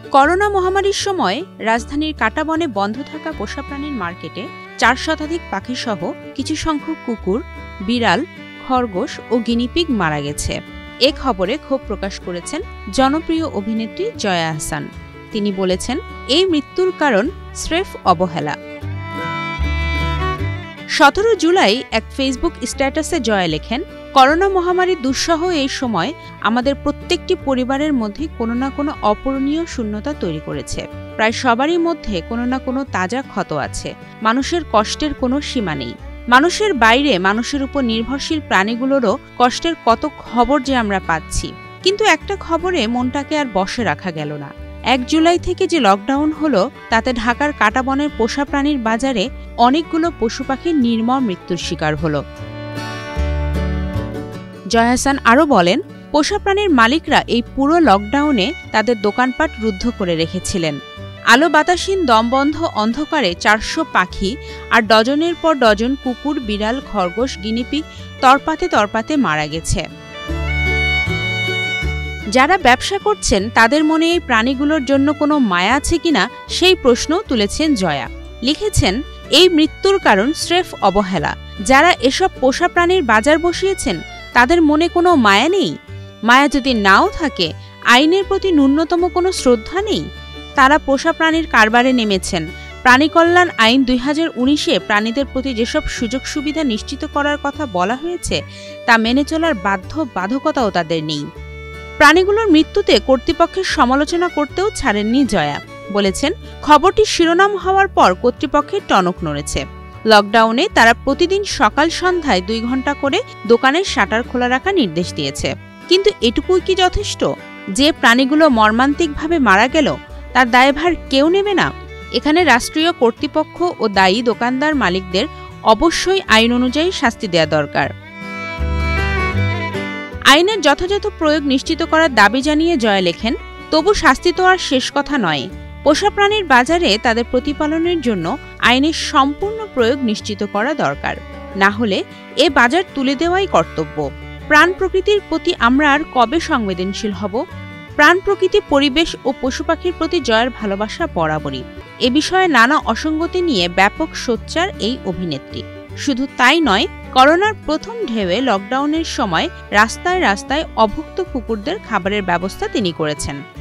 Corona মহামারীর সময় রাজধানীর কাঁটাবনে বন্ধ থাকা পোষা প্রাণীর মার্কেটে ৪ শতাধিক পাখিসহ কিছু সংখ্যক কুকুর, বিড়াল, খরগোশ ও গিনিপিগ মারা গেছে। এ খবরে ক্ষোভ প্রকাশ করেছেন জনপ্রিয় অভিনেত্রী জয়া আহসান। তিনি বলেছেন, এই মৃত্যুর কারণ স্রেফ অবহেলা। ১৭ জুলাই এক ফেসবুক স্ট্যাটাসে জয়া লেখেন, করোনা মহামারীর দুঃসহ এই সময় আমাদের প্রত্যেকটি পরিবারের মধ্যে কোনো না কোনো অপূরণীয় শূন্যতা তৈরি করেছে। প্রায় সবারই মধ্যে কোনো না কোনো তাজা ক্ষত আছে। মানুষের কষ্টের কোনো সীমা নেই। মানুষের বাইরে মানুষের উপর নির্ভরশীল প্রাণীগুলোরও কষ্টের কত খবর যে আমরা পাচ্ছি। কিন্তু একটা খবরে মনটাকে আর বশে রাখা গেল না। ১ জুলাই থেকে যে লকডাউন হলো, তাতে ঢাকার কাঁটাবনের পোষা প্রাণীর বাজারে অনেকগুলো পশু পাখির নির্মম মৃত্যুর শিকার হলো। জয়া আহসান আরও বলেন, পোষা প্রাণীর মালিকরা এই পুরো লকডাউনে তাদের দোকানপাট রুদ্ধ করে রেখেছিলেন। আলো বাতাসহীন দমবন্ধ অন্ধকারে ৪০০ পাখি আর ডজনের পর ডজন কুকুর, বিড়াল, খরগোশ, গিনিপিগ তরপাতে তরপাতে মারা গেছে। যারা ব্যবসা করছেন তাদের মনে এই প্রাণীগুলোর জন্য কোনো মায়া আছে কিনা সেই প্রশ্নও তুলেছেন জয়া। লিখেছেন, এই মৃত্যুর কারণ স্রেফ অবহেলা। যারা এসব পোষা প্রাণীর বাজার বসিয়েছেন তাদের মনে কোনো মায়া নেই। মায়া যদি নাও থাকে, আইনের প্রতি ন্যূনতম কোনো শ্রদ্ধা নেই। তারা পোষা প্রাণীর কারবারে নেমেছেন। প্রাণী কল্যাণ আইন ২০১৯-এ প্রাণীদের প্রতি যেসব সুযোগ সুবিধা নিশ্চিত করার কথা বলা হয়েছে তা মেনে চলার বাধ্যবাধকতাও তাদের নেই। প্রাণীগুলোর মৃত্যুতে কর্তৃপক্ষের সমালোচনা করতেও ছাড়েননি জয়া। বলেছেন, খবরটি শিরোনাম হওয়ার পর কর্তৃপক্ষের টনক নড়েছে। লকডাউনে তারা প্রতিদিন সকাল সন্ধ্যায় ২ ঘন্টা করে দোকানের শাটার খোলা রাখার নির্দেশ দিয়েছে। কিন্তু এটুকুই কি যথেষ্ট? যে প্রাণীগুলো মর্মান্তিকভাবে মারা গেল তার দায়ভার কেউ নেবে না? এখানে রাষ্ট্রীয় কর্তৃপক্ষ ও দায়ী দোকানদার মালিকদের অবশ্যই আইন অনুযায়ী শাস্তি দেওয়া দরকার। আইনের যথাযথ প্রয়োগ নিশ্চিত করার দাবি জানিয়ে জয়া লেখেন, তবু শাস্তি তো আর শেষ কথা নয়। পোষা প্রাণীর বাজারে তাদের প্রতিপালনের জন্য আইনের সম্পূর্ণ প্রয়োগ নিশ্চিত করা দরকার। না হলে এ বাজার তুলে দেওয়াই কর্তব্য। প্রাণ প্রকৃতির প্রতি আমরা আর কবে সংবেদনশীল হব? প্রাণ প্রকৃতি, পরিবেশ ও পশু পাখির প্রতি জয়ার ভালোবাসা বরাবরই। এ বিষয়ে নানা অসঙ্গতি নিয়ে ব্যাপক সোচ্চার এই অভিনেত্রী। শুধু তাই নয়, করোনার প্রথম ঢেউয়ে লকডাউনের সময় রাস্তায় রাস্তায় অভুক্ত কুকুরদের খাবারের ব্যবস্থা তিনি করেছেন।